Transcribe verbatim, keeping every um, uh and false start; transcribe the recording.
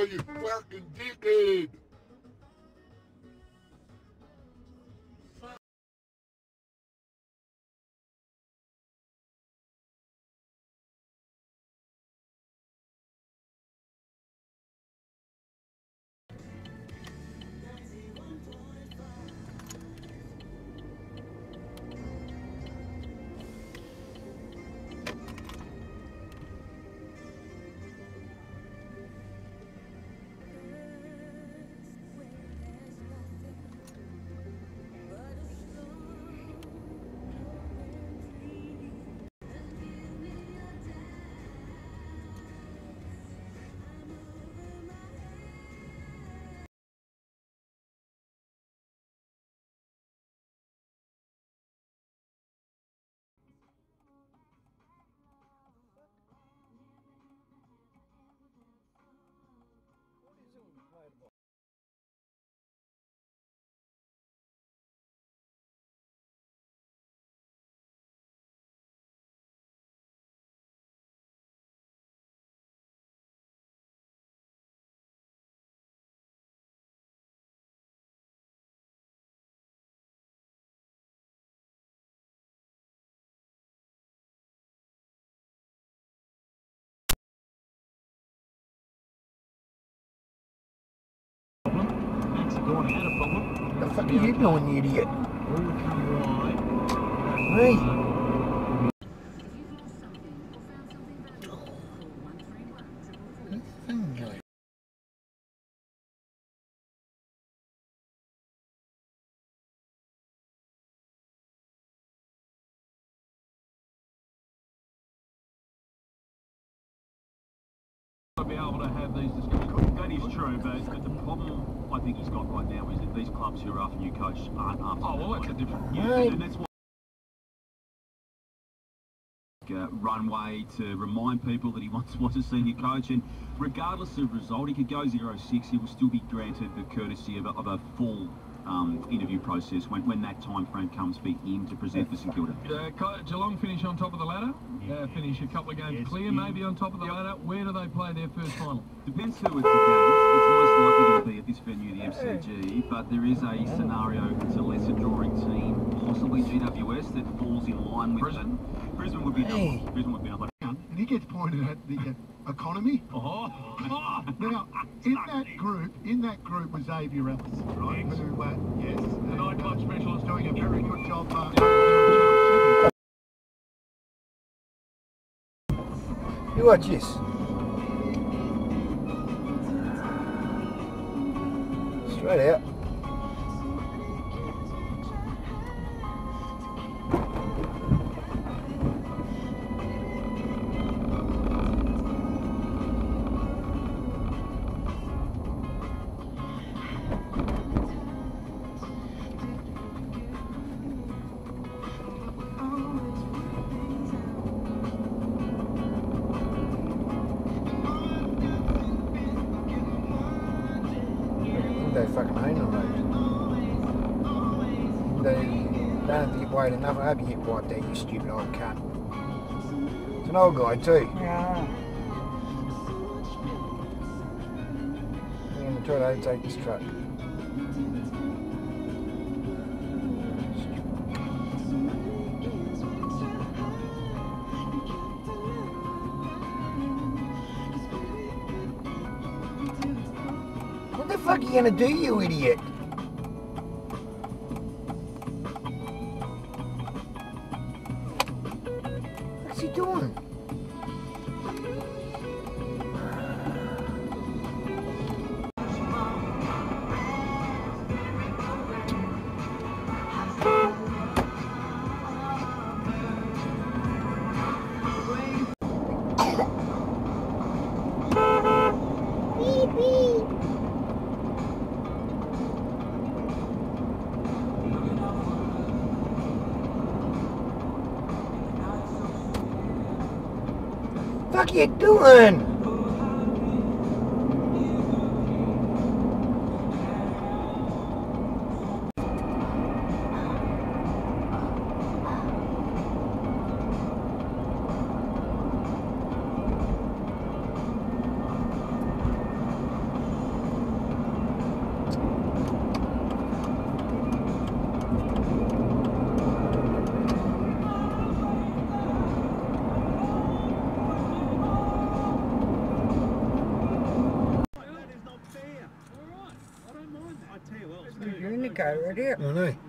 you fucking dickhead! Going out a problem. The fuck are you doing, you idiot? Hey. Be able to have these discussions. That is true, but, but the problem I think he's got right now is that these clubs who are after new coach aren't after. Oh well, that's a different. Yeah, right. And that's why. Uh, runway to remind people that he wants wants a senior coach, and regardless of result, he could go zero six. He will still be granted the courtesy of a, of a full um, interview process when when that time frame comes for him to present for St Kilda. Uh, Geelong finish on top of the ladder. Uh, finish a couple of games yes, clear, yeah. maybe on top of the yep. ladder. Where do they play their first final? Depends who it's against. It's most likely going to be at this venue, the M C G, but there is a scenario if it's a lesser drawing team, possibly G W S, that falls in line with Brisbane. Brisbane would be hey. another. Brisbane would be another. And he gets pointed at the uh, economy. Oh. Now, in that group, in that group was Xavier Ellis, right? Yes. Who, uh, yes, the nightclub specialist, doing a very good job. Uh, You watch this. Straight out. They fucking own them, mate. They don't have to get weighed enough. I hope you get wiped out, you stupid old cunt. It's an old guy too. Yeah. I'm going to try to overtake this truck. What the fuck are you gonna do, you idiot? What's he doing? Beep beep. What are you doing? over it here. I know.